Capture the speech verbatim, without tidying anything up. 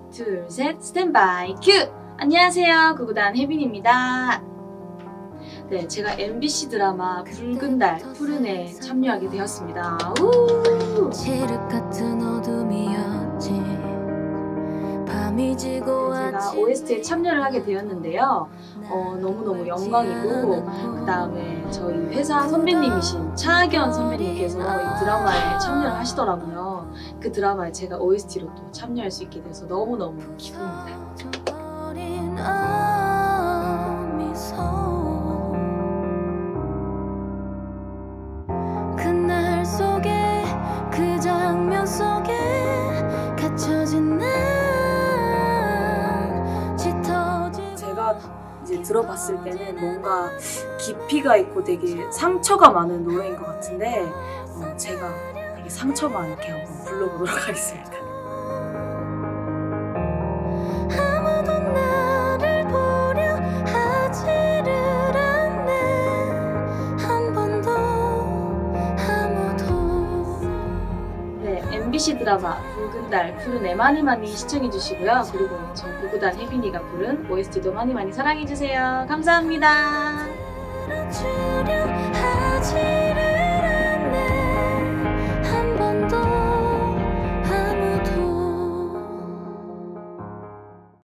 둘, 셋, 스탠바이 큐! 안녕하세요, 구구단 혜빈입니다. 네, 제가 엠비씨 드라마 붉은 달, 푸른 해 참여하게 되었습니다. 우! 네, 제가 오에스티에 참여를 하게 되었는데요. 어, 너무너무 영광이고, 그 다음에 저희 회사 선배님이신 차하견 선배님께서 이 드라마에 참여를 하시더라고요. 그 드라마에 제가 오에스티로 또 참여할 수 있게 돼서 너무너무 기쁩니다. 그날 속에 그 장면 속에 갇혀진 난 짙어진 제가 이제 들어봤을 때는 뭔가 깊이가 있고 되게 상처가 많은 노래인 것 같은데 어, 제가 되게 상처 많게 한번 불러보도록 하겠습니다. 아무도 나를 보려 하지를 않네 한 번도 아무도. 네, 엠비씨 드라마 붉은 달, 푸른 해 많이 많이 시청해주시고요. 그리고 저 구구단 혜빈이가 부른 오에스티도 많이 많이 사랑해주세요. 감사합니다. 주려 하지